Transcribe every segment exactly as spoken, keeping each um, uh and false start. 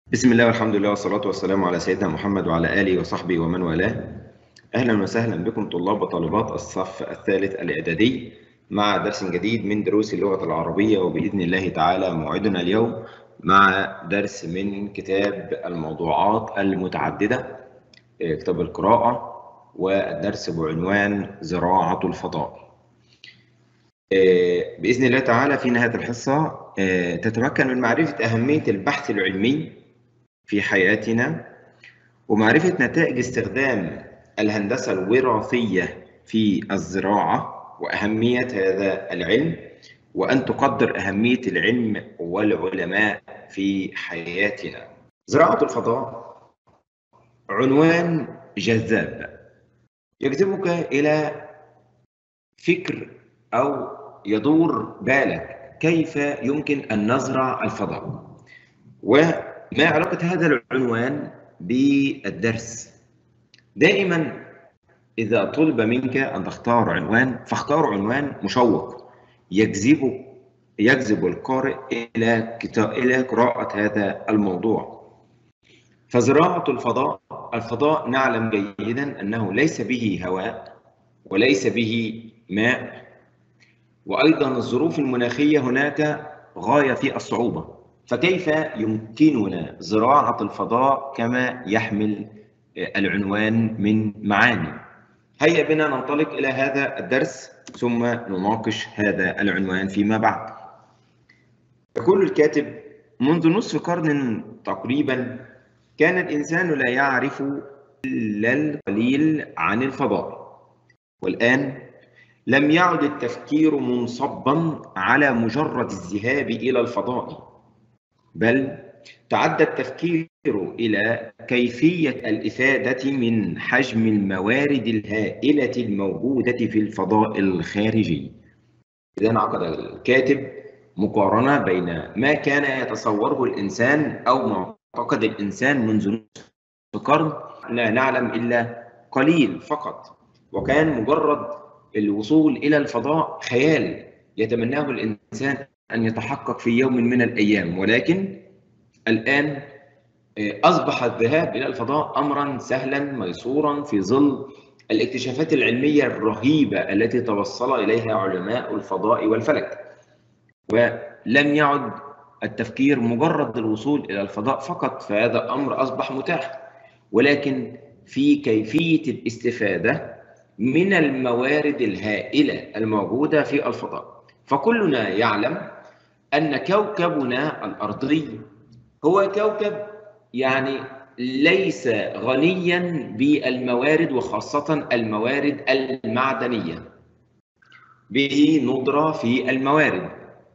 بسم الله والحمد لله والصلاة والسلام على سيدنا محمد وعلى آله وصحبه ومن والاه. أهلا وسهلا بكم طلاب وطالبات الصف الثالث الإعدادي مع درس جديد من دروس اللغة العربية، وبإذن الله تعالى موعدنا اليوم مع درس من كتاب الموضوعات المتعددة، كتاب القراءة، والدرس بعنوان زراعة الفضاء. بإذن الله تعالى في نهاية الحصة تتمكن من معرفة أهمية البحث العلمي في حياتنا، ومعرفة نتائج استخدام الهندسة الوراثية في الزراعة وأهمية هذا العلم، وأن تقدر أهمية العلم والعلماء في حياتنا. زراعة الفضاء عنوان جذاب يجذبك إلى فكر أو يدور بالك كيف يمكن أن نزرع الفضاء، وما علاقة هذا العنوان بالدرس. دائما إذا طلب منك أن تختار عنوان فاختار عنوان مشوق يجذب يجذب القارئ إلى كتاب إلى قراءة هذا الموضوع. فزراعة الفضاء، الفضاء نعلم جيدا أنه ليس به هواء وليس به ماء، وأيضا الظروف المناخية هناك غاية في الصعوبة، فكيف يمكننا زراعة الفضاء كما يحمل العنوان من معاني؟ هيا بنا ننطلق إلى هذا الدرس ثم نناقش هذا العنوان فيما بعد. يقول الكاتب: منذ نصف قرن تقريبا كان الإنسان لا يعرف إلا القليل عن الفضاء، والآن لم يعد التفكير منصبا على مجرد الذهاب إلى الفضاء، بل تعدى التفكير إلى كيفية الإفادة من حجم الموارد الهائلة الموجودة في الفضاء الخارجي. إذن عقد الكاتب مقارنة بين ما كان يتصوره الإنسان أو معتقد الإنسان منذ نصف قرن لا نعلم إلا قليل فقط، وكان مجرد الوصول إلى الفضاء خيال يتمناه الإنسان أن يتحقق في يوم من الأيام، ولكن الآن أصبح الذهاب إلى الفضاء أمرا سهلا ميسورا في ظل الاكتشافات العلمية الرهيبة التي توصل إليها علماء الفضاء والفلك. ولم يعد التفكير مجرد الوصول إلى الفضاء فقط، فهذا أمر أصبح متاح، ولكن في كيفية الاستفادة من الموارد الهائلة الموجودة في الفضاء. فكلنا يعلم أن كوكبنا الأرضي هو كوكب يعني ليس غنيا بالموارد، وخاصة الموارد المعدنية، به ندرة في الموارد،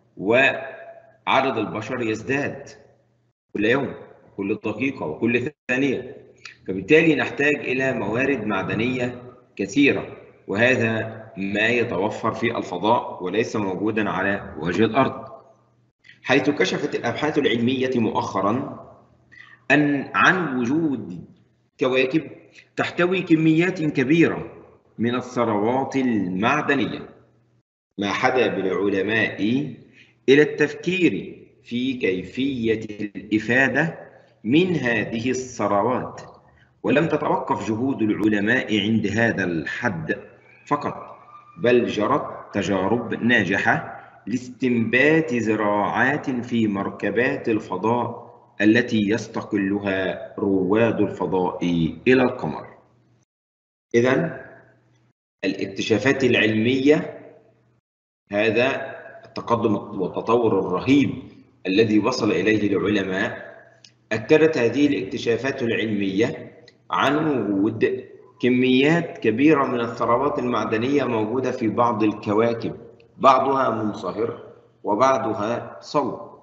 وعدد البشر يزداد كل يوم كل دقيقة وكل ثانية، فبالتالي نحتاج إلى موارد معدنية كثيرة، وهذا ما يتوفر في الفضاء وليس موجودا على وجه الأرض. حيث كشفت الأبحاث العلمية مؤخرا أن عن وجود كواكب تحتوي كميات كبيرة من الثروات المعدنية، ما حدا بالعلماء إلى التفكير في كيفية الإفادة من هذه الثروات. ولم تتوقف جهود العلماء عند هذا الحد فقط، بل جرت تجارب ناجحة لاستنبات زراعات في مركبات الفضاء التي يستقلها رواد الفضاء إلى القمر. إذن الاكتشافات العلمية، هذا التقدم والتطور الرهيب الذي وصل إليه العلماء، أكدت هذه الاكتشافات العلمية عن وجود كميات كبيرة من الثروات المعدنية موجودة في بعض الكواكب، بعضها منصهر وبعضها صلب.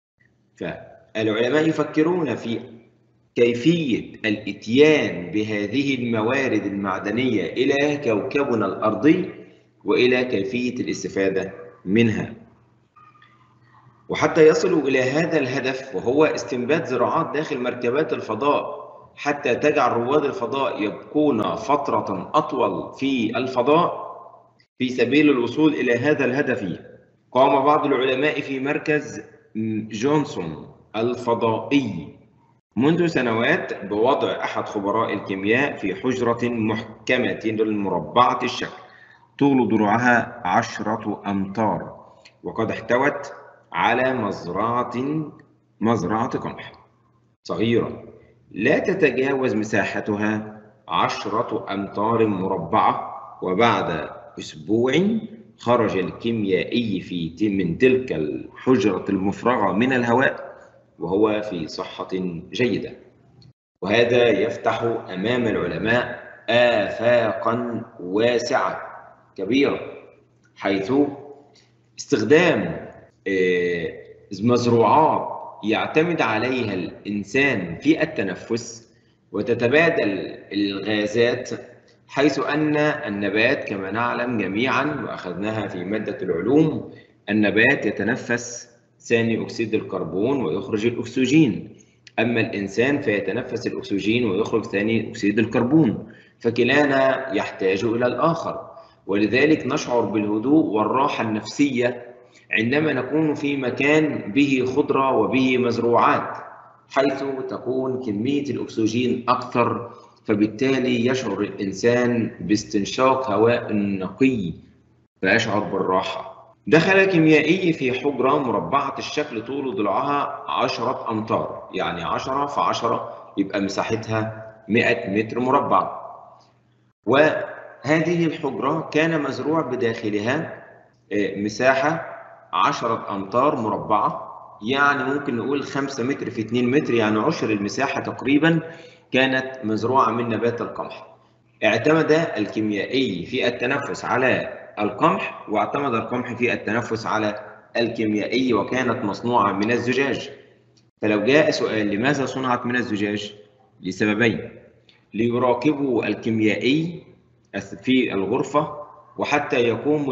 فالعلماء يفكرون في كيفية الإتيان بهذه الموارد المعدنية إلى كوكبنا الأرضي وإلى كيفية الاستفادة منها، وحتى يصلوا إلى هذا الهدف، وهو استنبات زراعات داخل مركبات الفضاء حتى تجعل رواد الفضاء يبقون فترة أطول في الفضاء. في سبيل الوصول إلى هذا الهدف قام بعض العلماء في مركز جونسون الفضائي منذ سنوات بوضع أحد خبراء الكيمياء في حجرة محكمة مربعة الشكل طول ضلوعها عشرة أمتار، وقد احتوت على مزرعة مزرعة قمح صغيرة لا تتجاوز مساحتها عشرة أمتار مربعة. وبعد أسبوع خرج الكيميائي في من تلك الحجرة المفرغة من الهواء وهو في صحة جيدة. وهذا يفتح أمام العلماء آفاقا واسعة كبيرة، حيث استخدام مزروعات يعتمد عليها الإنسان في التنفس وتتبادل الغازات، حيث أن النبات كما نعلم جميعا وأخذناها في مادة العلوم، النبات يتنفس ثاني أكسيد الكربون ويخرج الأكسجين، أما الإنسان فيتنفس الأكسجين ويخرج ثاني أكسيد الكربون، فكلانا يحتاج إلى الآخر. ولذلك نشعر بالهدوء والراحة النفسية عندما نكون في مكان به خضرة وبه مزروعات، حيث تكون كمية الأكسجين أكثر، فبالتالي يشعر الإنسان باستنشاق هواء نقي فيشعر بالراحة. دخل كيميائي في حجرة مربعة الشكل طول ضلعها عشرة أمتار، يعني عشرة في عشرة يبقى مساحتها مئة متر مربع. وهذه الحجرة كان مزروع بداخلها مساحة عشرة أمتار مربعة، يعني ممكن نقول خمسة متر في اتنين متر، يعني عشر المساحة تقريبا كانت مزروعة من نبات القمح. اعتمد الكيميائي في التنفس على القمح، واعتمد القمح في التنفس على الكيميائي، وكانت مصنوعة من الزجاج. فلو جاء سؤال لماذا صنعت من الزجاج؟ لسببين: ليراقبوا الكيميائي في الغرفة، وحتى يقوم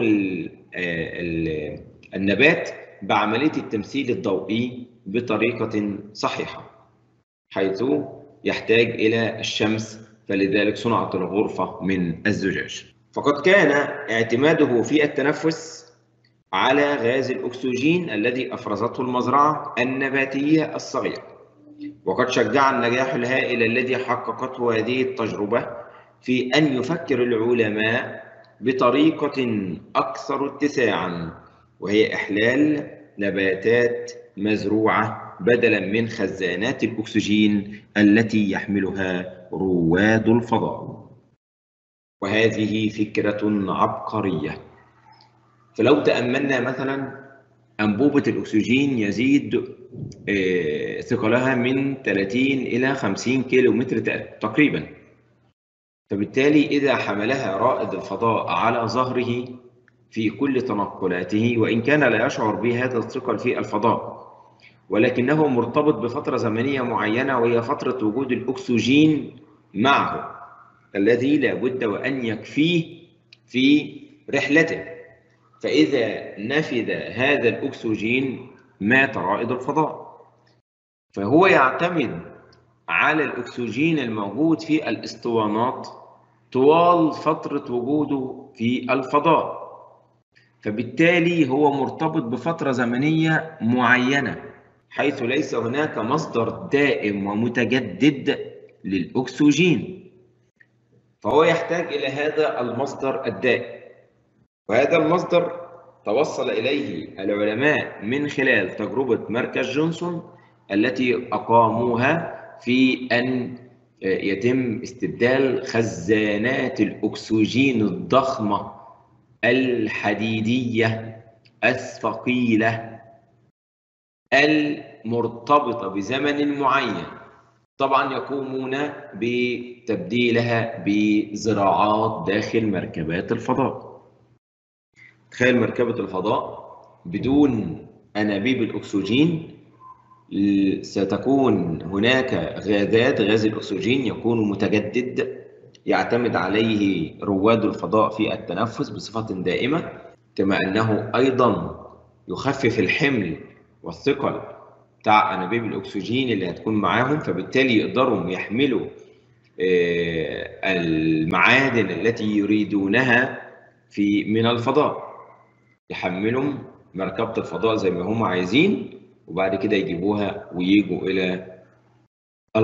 النبات بعملية التمثيل الضوئي بطريقة صحيحة، حيث يحتاج إلى الشمس، فلذلك صنعت الغرفة من الزجاج. فقد كان اعتماده في التنفس على غاز الأكسجين الذي أفرزته المزرعة النباتية الصغيرة، وقد شجع النجاح الهائل الذي حققته هذه التجربة في أن يفكر العلماء بطريقة أكثر اتساعاً، وهي إحلال نباتات مزروعة بدلاً من خزانات الأكسجين التي يحملها رواد الفضاء. وهذه فكرة عبقرية. فلو تأملنا مثلاً أنبوبة الأكسجين يزيد ثقلها من ثلاثين إلى خمسين كيلو متر تقريباً، فبالتالي إذا حملها رائد الفضاء على ظهره في كل تنقلاته، وإن كان لا يشعر بهذا الثقل في الفضاء، ولكنه مرتبط بفترة زمنية معينة وهي فترة وجود الأكسجين معه الذي لا بد وأن يكفيه في رحلته، فإذا نفذ هذا الأكسجين مات رائد الفضاء. فهو يعتمد على الأكسجين الموجود في الأسطوانات طوال فترة وجوده في الفضاء، فبالتالي هو مرتبط بفترة زمنية معينة، حيث ليس هناك مصدر دائم ومتجدد للأكسجين، فهو يحتاج إلى هذا المصدر الدائم. وهذا المصدر توصل إليه العلماء من خلال تجربة مركز جونسون التي أقاموها في أن يتم استبدال خزانات الأكسجين الضخمة الحديدية الثقيلة المرتبطة بزمن معين، طبعا يقومون بتبديلها بزراعات داخل مركبات الفضاء. تخيل مركبة الفضاء بدون أنابيب الأكسجين، ستكون هناك غازات، غاز الأكسجين يكون متجدد يعتمد عليه رواد الفضاء في التنفس بصفة دائمة، كما أنه أيضا يخفف الحمل والثقل بتاع أنابيب الأكسجين اللي هتكون معاهم، فبالتالي يقدروا يحملوا المعادن التي يريدونها في من الفضاء، يحملهم مركبة الفضاء زي ما هم عايزين، وبعد كده يجيبوها ويجوا إلى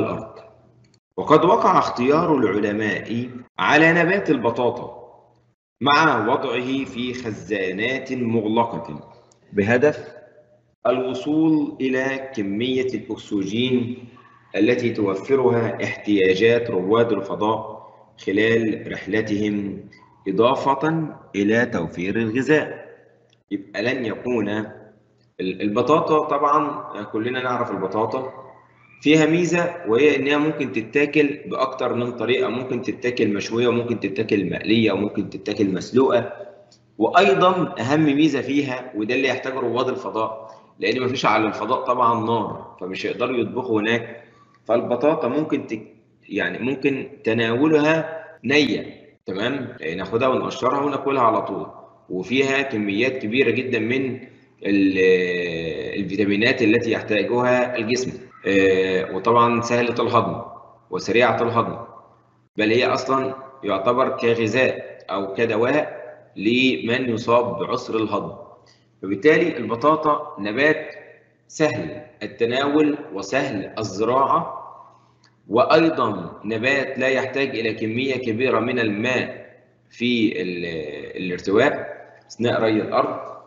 وقد وقع اختيار العلماء على نبات البطاطا مع وضعه في خزانات مغلقة بهدف الوصول إلى كمية الأكسجين التي توفرها احتياجات رواد الفضاء خلال رحلتهم، إضافة إلى توفير الغذاء. يبقى لن يكون البطاطا، طبعا كلنا نعرف البطاطا فيها ميزة، وهي إنها ممكن تتاكل بأكتر من طريقة، ممكن تتاكل مشوية وممكن تتاكل مقلية وممكن تتاكل مسلوقة. وأيضا أهم ميزة فيها، وده اللي يحتاجه رواد الفضاء، لأن مفيش على الفضاء طبعا نار، فمش هيقدروا يطبخوا هناك. فالبطاطا ممكن تك يعني ممكن تناولها نية، تمام، ناخدها ونقشرها وناكلها على طول، وفيها كميات كبيرة جدا من الفيتامينات التي يحتاجها الجسم، وطبعا سهلة الهضم وسريعة الهضم، بل هي أصلا يعتبر كغذاء أو كدواء لمن يصاب بعسر الهضم. فبالتالي البطاطا نبات سهل التناول وسهل الزراعة، وأيضا نبات لا يحتاج إلى كمية كبيرة من الماء في الارتواء أثناء ري الأرض،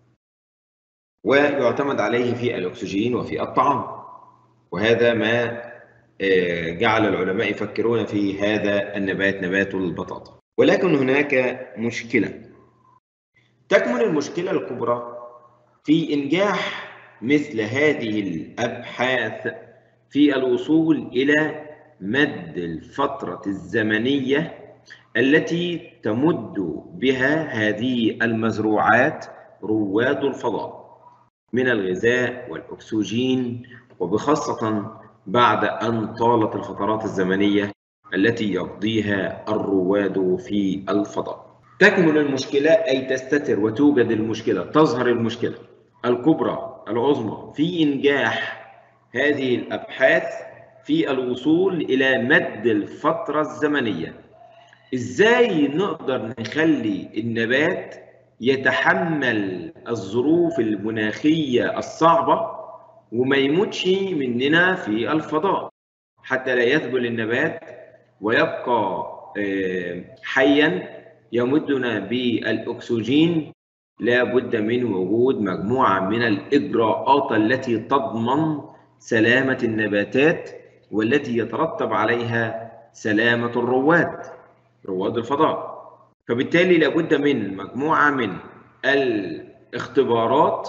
ويعتمد عليه في الأكسجين وفي الطعام. وهذا ما جعل العلماء يفكرون في هذا النبات، نبات البطاطا. ولكن هناك مشكلة، تكمن المشكلة الكبرى في إنجاح مثل هذه الأبحاث في الوصول إلى مد الفترة الزمنية التي تمد بها هذه المزروعات رواد الفضاء من الغذاء والأكسجين، وبخاصة بعد أن طالت الفترات الزمنية التي يقضيها الرواد في الفضاء. تكمن المشكلة أي تستتر وتوجد المشكلة، تظهر المشكلة الكبرى العظمى في إنجاح هذه الأبحاث في الوصول إلى مد الفترة الزمنية. إزاي نقدر نخلي النبات يتحمل الظروف المناخية الصعبة وما يموتش مننا في الفضاء، حتى لا يذبل النبات ويبقى حيا يمدنا بالأكسجين؟ لا بد من وجود مجموعة من الإجراءات التي تضمن سلامة النباتات والتي يترتب عليها سلامة الرواد، رواد الفضاء. فبالتالي لا بد من مجموعة من الاختبارات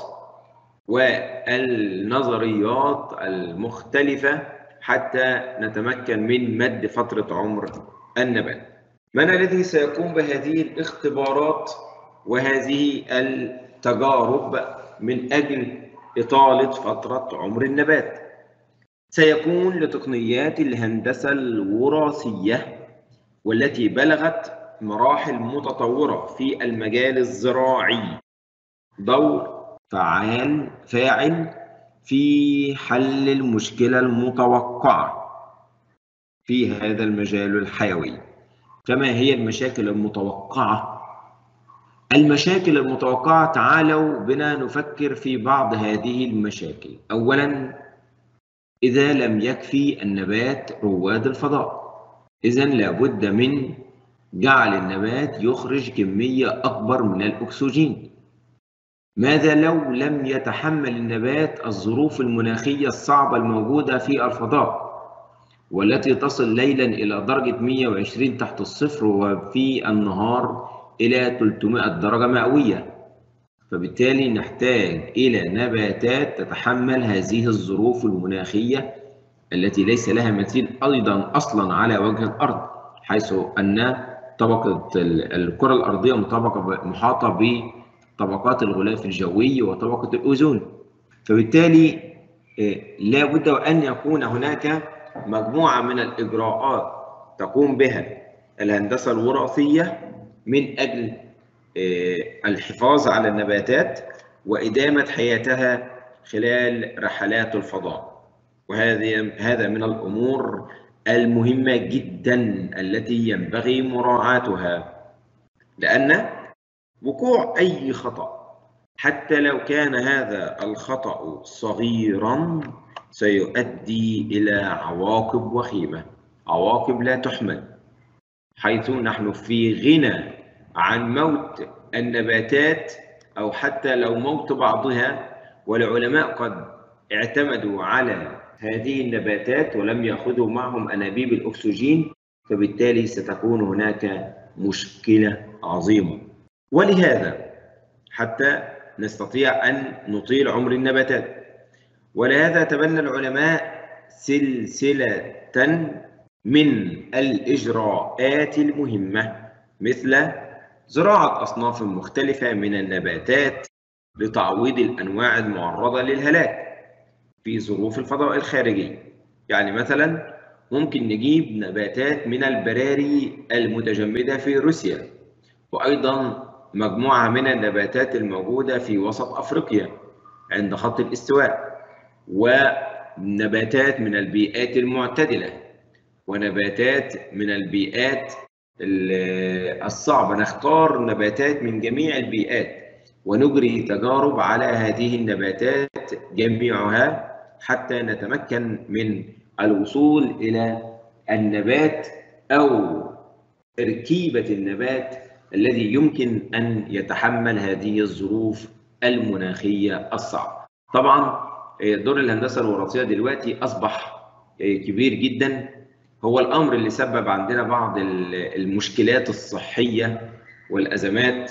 والنظريات المختلفة حتى نتمكن من مد فترة عمر النبات. من الذي سيقوم بهذه الاختبارات وهذه التجارب من أجل إطالة فترة عمر النبات؟ سيكون لتقنيات الهندسة الوراثية والتي بلغت مراحل متطورة في المجال الزراعي دور فعال فاعل في حل المشكلة المتوقعة في هذا المجال الحيوي. فما هي المشاكل المتوقعة؟ المشاكل المتوقعة، تعالوا بنا نفكر في بعض هذه المشاكل. أولاً، إذا لم يكفي النبات رواد الفضاء، إذن لابد من جعل النبات يخرج كمية أكبر من الأكسجين. ماذا لو لم يتحمل النبات الظروف المناخية الصعبة الموجودة في الفضاء والتي تصل ليلاً إلى درجة مئة وعشرين تحت الصفر، وفي النهار إلى ثلاثمئة درجة مئوية؟ فبالتالي نحتاج إلى نباتات تتحمل هذه الظروف المناخية التي ليس لها مثيل أيضاً أصلاً على وجه الأرض، حيث أن طبقة الكرة الأرضية محاطة بطبقات الغلاف الجوي وطبقة الأوزون. فبالتالي لا بد أن يكون هناك مجموعة من الإجراءات تقوم بها الهندسة الوراثية من أجل الحفاظ على النباتات وإدامة حياتها خلال رحلات الفضاء. وهذه هذا من الأمور المهمة جدا التي ينبغي مراعاتها، لأن وقوع أي خطأ حتى لو كان هذا الخطأ صغيرا سيؤدي إلى عواقب وخيمة. عواقب لا تحمد، حيث نحن في غنى عن موت النباتات أو حتى لو موت بعضها، والعلماء قد اعتمدوا على هذه النباتات ولم يأخذوا معهم أنابيب الأكسجين، فبالتالي ستكون هناك مشكلة عظيمة. ولهذا حتى نستطيع أن نطيل عمر النباتات، ولهذا تبنى العلماء سلسلة من الإجراءات المهمة، مثل زراعة أصناف مختلفة من النباتات لتعويض الأنواع المعرضة للهلاك في ظروف الفضاء الخارجي. يعني مثلا ممكن نجيب نباتات من البراري المتجمدة في روسيا، وأيضا مجموعة من النباتات الموجودة في وسط أفريقيا عند خط الاستواء، ونباتات من البيئات المعتدلة، ونباتات من البيئات الصعبة. نختار نباتات من جميع البيئات ونجري تجارب على هذه النباتات جميعها حتى نتمكن من الوصول إلى النبات أو تركيبة النبات الذي يمكن أن يتحمل هذه الظروف المناخية الصعبة. طبعا دور الهندسة الوراثية دلوقتي أصبح كبير جدا، هو الأمر اللي سبب عندنا بعض المشكلات الصحية والأزمات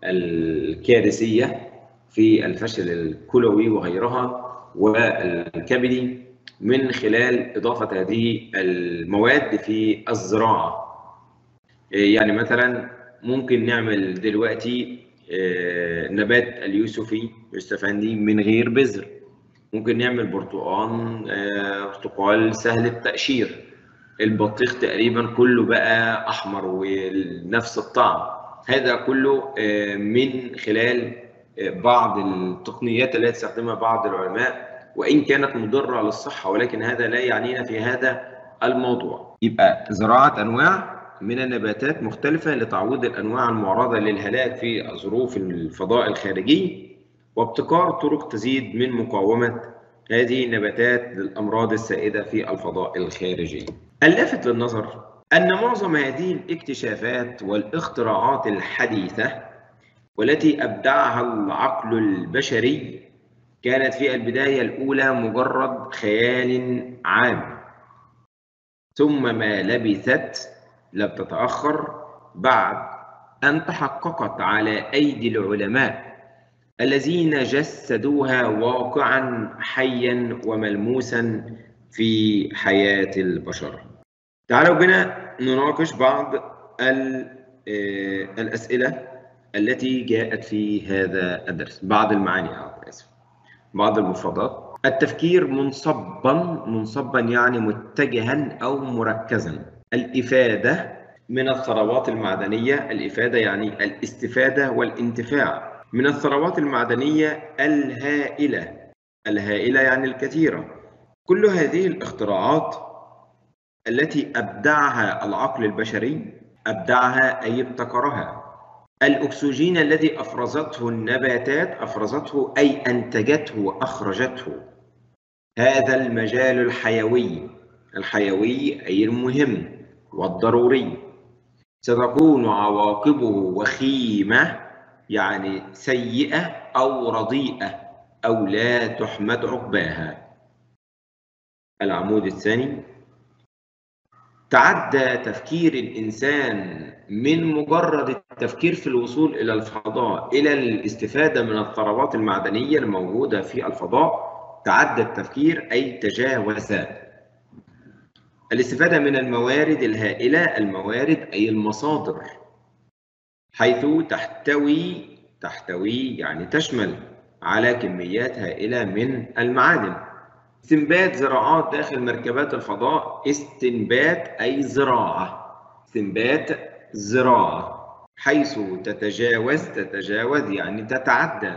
الكارثية في الفشل الكلوي وغيرها والكبدي من خلال إضافة هذه المواد في الزراعة. يعني مثلا ممكن نعمل دلوقتي نبات اليوسفي يستفندي من غير بذر، ممكن نعمل برتقال برتقال سهل التقشير، البطيخ تقريبا كله بقى احمر ونفس الطعم. هذا كله من خلال بعض التقنيات التي تستخدمها بعض العلماء، وان كانت مضره للصحه، ولكن هذا لا يعنينا في هذا الموضوع. يبقى زراعه انواع من النباتات مختلفه لتعويض الانواع المعرضه للهلاك في ظروف الفضاء الخارجي، وابتكار طرق تزيد من مقاومه هذه النباتات للامراض السائده في الفضاء الخارجي. اللافت للنظر أن معظم هذه الاكتشافات والاختراعات الحديثة والتي أبدعها العقل البشري كانت في البداية الأولى مجرد خيال عام، ثم ما لبثت لم تتأخر بعد أن تحققت على أيدي العلماء الذين جسدوها واقعا حيا وملموسا في حياة البشر. تعالوا بنا نناقش بعض الأسئلة التي جاءت في هذا الدرس، بعض المعاني آسف بعض المفردات. التفكير منصبا منصبا يعني متجها أو مركزا. الإفادة من الثروات المعدنية، الإفادة يعني الاستفادة والانتفاع من الثروات المعدنية الهائلة، الهائلة يعني الكثيرة. كل هذه الاختراعات التي أبدعها العقل البشري، أبدعها أي ابتكرها. الأكسجين الذي أفرزته النباتات، أفرزته أي أنتجته وأخرجته. هذا المجال الحيوي، الحيوي أي المهم والضروري، ستكون عواقبه وخيمة يعني سيئة أو رديئة أو لا تحمد عقباها. العمود الثاني: تعدى تفكير الإنسان من مجرد التفكير في الوصول إلى الفضاء إلى الاستفادة من الثروات المعدنية الموجودة في الفضاء. تعدى التفكير أي تجاوز. الاستفادة من الموارد الهائلة، الموارد أي المصادر، حيث تحتوي تحتوي يعني تشمل على كميات هائلة من المعادن. استنبات زراعات داخل مركبات الفضاء، استنبات أي زراعة، استنبات زراعة، حيث تتجاوز تتجاوز يعني تتعدى.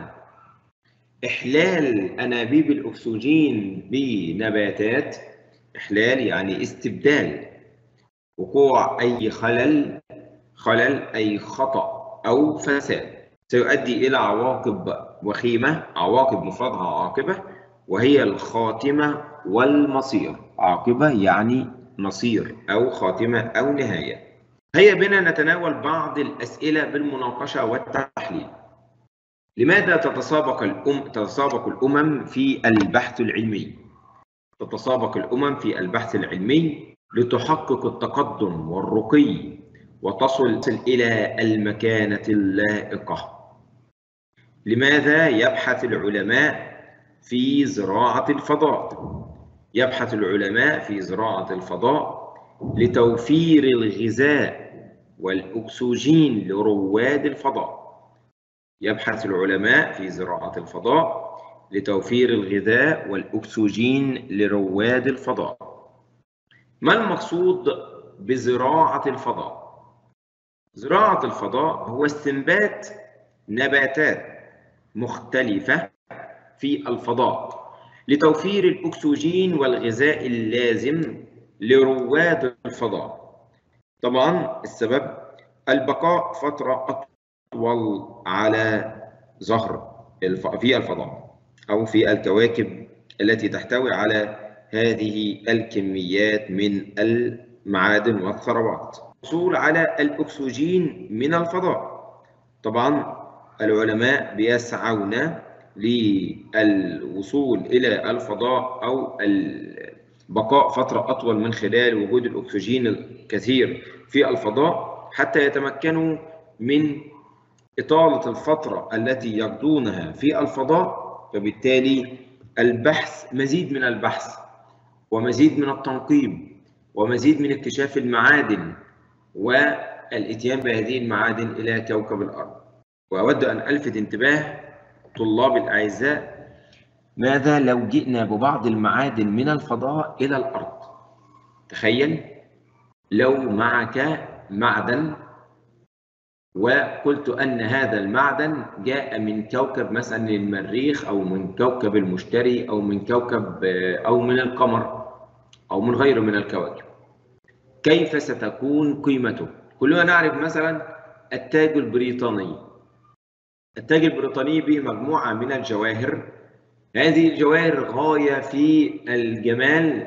إحلال أنابيب الأكسجين بنباتات، إحلال يعني استبدال. وقوع أي خلل، خلل أي خطأ أو فساد، سيؤدي إلى عواقب وخيمة. عواقب مفردها عاقبة، وهي الخاتمة والمصير. عاقبة يعني مصير أو خاتمة أو نهاية. هيا بنا نتناول بعض الأسئلة بالمناقشة والتحليل. لماذا تتسابق الأم تتسابق الأمم في البحث العلمي؟ تتسابق الأمم في البحث العلمي لتحقق التقدم والرقي وتصل إلى المكانة اللائقة. لماذا يبحث العلماء في زراعة الفضاء؟ يبحث العلماء في زراعة الفضاء لتوفير الغذاء والأكسجين لرواد الفضاء. يبحث العلماء في زراعة الفضاء لتوفير الغذاء والأكسجين لرواد الفضاء. ما المقصود بزراعة الفضاء؟ زراعة الفضاء هو استنبات نباتات مختلفة في الفضاء لتوفير الأكسجين والغذاء اللازم لرواد الفضاء. طبعا السبب البقاء فترة أطول على ظهر في الفضاء أو في الكواكب التي تحتوي على هذه الكميات من المعادن والثروات. الحصول على الأكسجين من الفضاء. طبعا العلماء بيسعون للوصول إلى الفضاء أو البقاء فترة أطول من خلال وجود الأكسجين الكثير في الفضاء حتى يتمكنوا من إطالة الفترة التي يقضونها في الفضاء. فبالتالي البحث مزيد من البحث ومزيد من التنقيب ومزيد من اكتشاف المعادن والاتيان بهذه المعادن إلى كوكب الأرض. وأود أن ألفت انتباه طلاب الأعزاء، ماذا لو جئنا ببعض المعادن من الفضاء إلى الأرض؟ تخيل لو معك معدن وقلت أن هذا المعدن جاء من كوكب مثلا المريخ أو من كوكب المشتري أو من كوكب أو من القمر أو من غيره من الكواكب، كيف ستكون قيمته؟ كلنا نعرف مثلا التاج البريطاني. التاج البريطاني به مجموعة من الجواهر، هذه الجواهر غاية في الجمال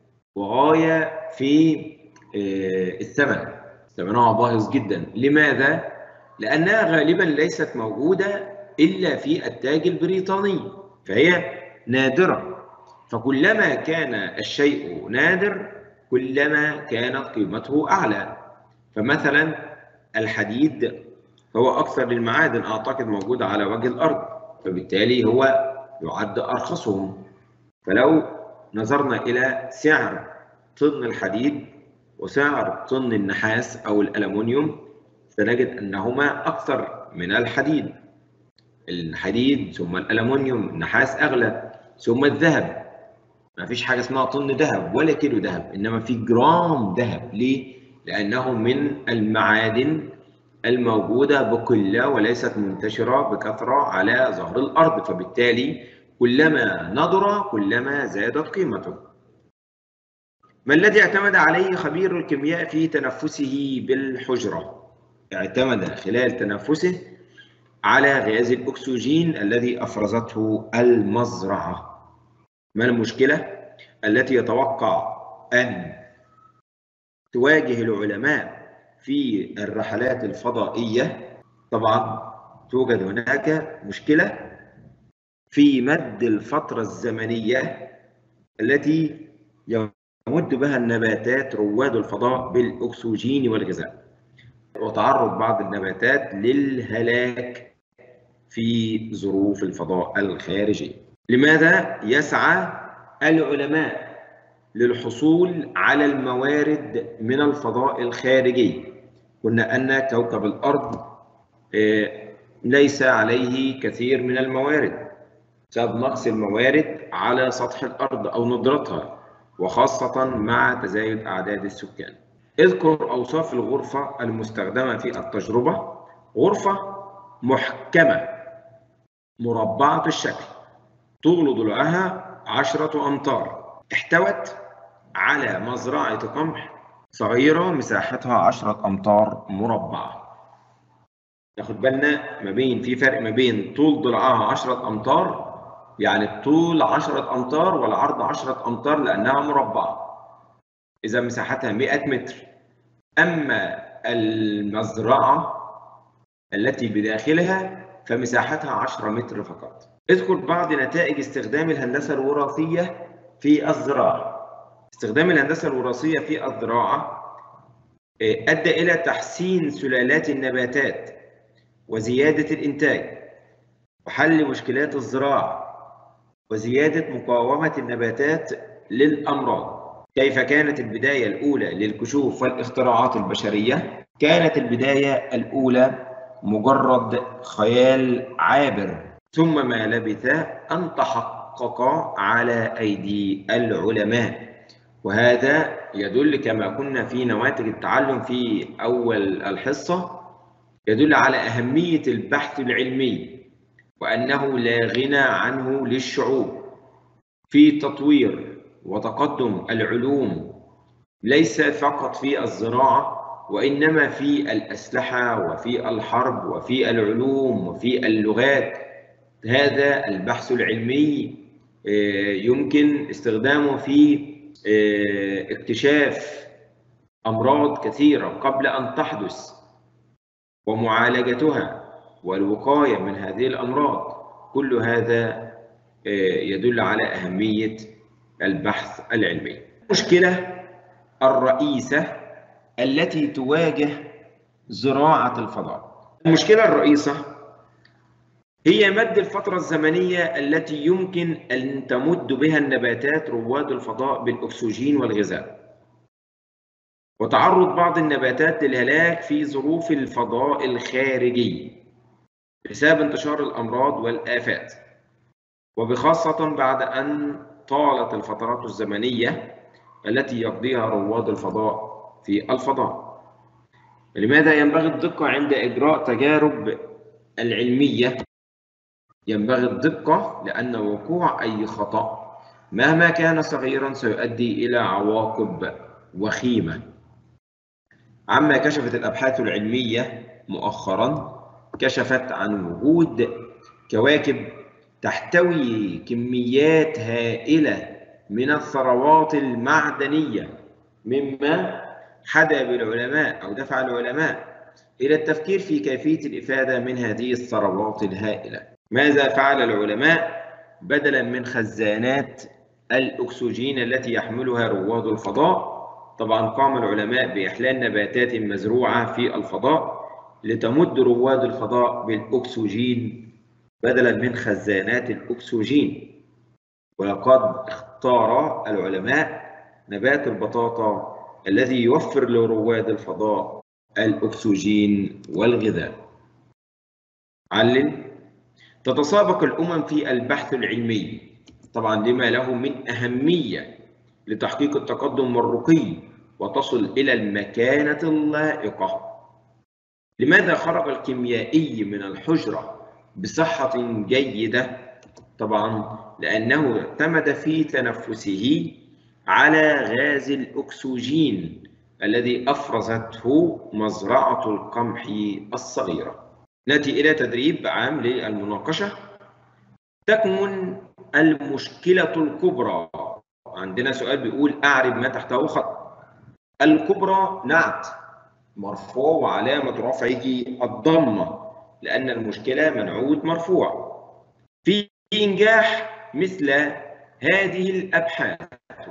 وغاية في الثمن، ثمنها باهظ جدا. لماذا؟ لأنها غالبا ليست موجودة إلا في التاج البريطاني، فهي نادرة. فكلما كان الشيء نادر كلما كانت قيمته أعلى. فمثلا الحديد هو أكثر للمعادن أعتقد موجودة على وجه الأرض، فبالتالي هو يعد أرخصهم. فلو نظرنا إلى سعر طن الحديد وسعر طن النحاس أو الألمنيوم سنجد أنهما أكثر من الحديد. الحديد ثم الألمنيوم، النحاس أغلى، ثم الذهب. ما فيش حاجة اسمها طن ذهب ولا كيلو ذهب، إنما في جرام ذهب. ليه؟ لأنه من المعادن الموجودة بقلة وليست منتشرة بكثرة على ظهر الأرض، فبالتالي كلما نضر كلما زادت قيمته. ما الذي اعتمد عليه خبير الكيمياء في تنفسه بالحجرة؟ اعتمد خلال تنفسه على غاز الأكسجين الذي أفرزته المزرعة. ما المشكلة التي يتوقع أن تواجه العلماء في الرحلات الفضائية؟ طبعا توجد هناك مشكلة في مد الفترة الزمنية التي يمد بها النباتات رواد الفضاء بالأكسجين والغذاء، وتعرض بعض النباتات للهلاك في ظروف الفضاء الخارجي. لماذا يسعى العلماء للحصول على الموارد من الفضاء الخارجي؟ قلنا أن كوكب الأرض ليس عليه كثير من الموارد بسبب نقص الموارد على سطح الأرض أو ندرتها، وخاصة مع تزايد أعداد السكان. اذكر أوصاف الغرفة المستخدمة في التجربة. غرفة محكمة مربعة الشكل، طول ضلعها عشرة أمتار، احتوت على مزرعة قمح صغيرة مساحتها عشرة أمتار مربعة. ناخد بالنا ما بين في فرق ما بين طول ضلعها عشرة أمتار، يعني الطول عشرة أمتار والعرض عشرة أمتار لأنها مربعة. إذا مساحتها مئة متر. أما المزرعة التي بداخلها فمساحتها عشرة متر فقط. اذكر بعض نتائج استخدام الهندسة الوراثية في الزراعة. استخدام الهندسة الوراثية في الزراعة أدى إلى تحسين سلالات النباتات وزيادة الإنتاج وحل مشكلات الزراعة وزيادة مقاومة النباتات للأمراض. كيف كانت البداية الأولى للكشوف والاختراعات البشرية؟ كانت البداية الأولى مجرد خيال عابر، ثم ما لبث أن تحقق على أيدي العلماء. وهذا يدل كما كنا في نواتج التعلم في أول الحصة، يدل على أهمية البحث العلمي وأنه لا غنى عنه للشعوب في تطوير وتقدم العلوم، ليس فقط في الزراعة وإنما في الأسلحة وفي الحرب وفي العلوم وفي اللغات. هذا البحث العلمي يمكن استخدامه في اكتشاف أمراض كثيرة قبل أن تحدث ومعالجتها والوقاية من هذه الأمراض. كل هذا يدل على أهمية البحث العلمي. المشكلة الرئيسة التي تواجه زراعة الفضاء، المشكلة الرئيسة هي مد الفترة الزمنية التي يمكن أن تمد بها النباتات رواد الفضاء بالأكسجين والغذاء، وتعرض بعض النباتات للهلاك في ظروف الفضاء الخارجي بسبب انتشار الأمراض والآفات، وبخاصة بعد أن طالت الفترات الزمنية التي يقضيها رواد الفضاء في الفضاء. لماذا ينبغي الدقة عند إجراء تجارب العلمية؟ ينبغي الدقة لأن وقوع أي خطأ مهما كان صغيرا سيؤدي إلى عواقب وخيمة. عما كشفت الأبحاث العلمية مؤخرا، كشفت عن وجود كواكب تحتوي كميات هائلة من الثروات المعدنية، مما حدا بالعلماء أو دفع العلماء إلى التفكير في كيفية الإفادة من هذه الثروات الهائلة. ماذا فعل العلماء؟ بدلا من خزانات الأكسجين التي يحملها رواد الفضاء، طبعا قام العلماء بإحلال نباتات مزروعة في الفضاء لتمد رواد الفضاء بالأكسجين بدلا من خزانات الأكسجين. ولقد اختار العلماء نبات البطاطا الذي يوفر لرواد الفضاء الأكسجين والغذاء. علل: تتسابق الأمم في البحث العلمي طبعا لما له من أهمية لتحقيق التقدم والرقي وتصل إلى المكانة اللائقة. لماذا خرج الكيميائي من الحجرة بصحة جيدة؟ طبعا لأنه اعتمد في تنفسه على غاز الأكسجين الذي أفرزته مزرعة القمح الصغيرة. نأتي إلى تدريب عام للمناقشة. تكمن المشكلة الكبرى. عندنا سؤال بيقول أعرب ما تحته خط. الكبرى نعت مرفوع وعلامة رفعه الضمة لأن المشكلة منعوت مرفوع. في إنجاح مثل هذه الأبحاث،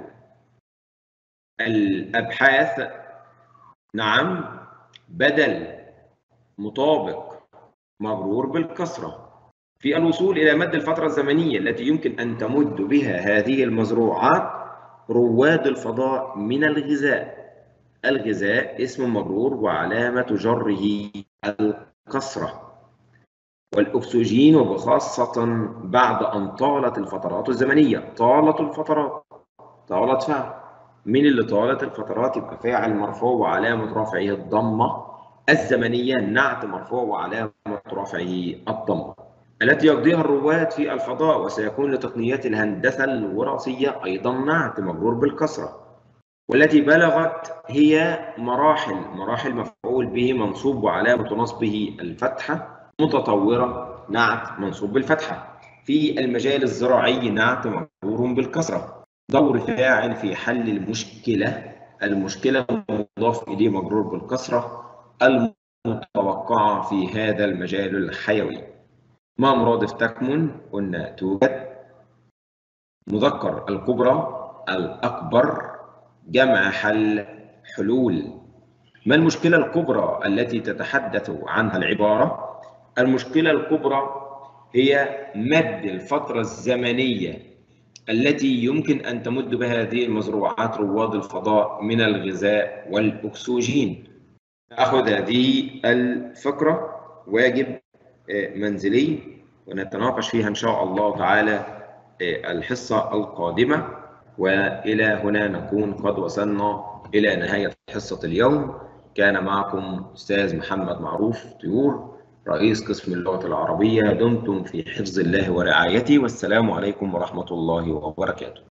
الأبحاث نعم بدل مطابق مجرور بالكسرة. في الوصول إلى مد الفترة الزمنية التي يمكن أن تمد بها هذه المزروعات رواد الفضاء من الغذاء. الغذاء اسم مجرور وعلامة جره الكسرة. والأكسجين وبخاصة بعد أن طالت الفترات الزمنية. طالت الفترات، طالت فعل. من اللي طالت الفترات؟ يبقى فاعل مرفوع وعلامة رفعه الضمة. الزمنية نعت مرفوع وعلامة رفعه الضمة التي يقضيها الرواد في الفضاء، وسيكون لتقنيات الهندسة الوراثية أيضا نعت مجرور بالكسرة، والتي بلغت هي مراحل مراحل مفعول به منصوب وعلامة نصبه الفتحة. متطورة نعت منصوب بالفتحة. في المجال الزراعي نعت مجرور بالكسرة. دور فاعل في حل المشكلة المشكلة المضاف إليه مجرور بالكسرة المتوقعة في هذا المجال الحيوي. ما مرادف تكمن؟ قلنا توجد. مذكر الكبرى، الأكبر، جمع حل، حلول. ما المشكلة الكبرى التي تتحدث عنها العبارة؟ المشكلة الكبرى هي مد الفترة الزمنية التي يمكن أن تمد بها هذه المزروعات رواد الفضاء من الغذاء والأكسجين. نأخذ هذه الفكرة واجب منزلي ونتناقش فيها إن شاء الله تعالى الحصة القادمة. وإلى هنا نكون قد وصلنا إلى نهاية حصة اليوم. كان معكم أستاذ محمد معروف طيور، رئيس قسم اللغة العربية. دمتم في حفظ الله ورعايته، والسلام عليكم ورحمة الله وبركاته.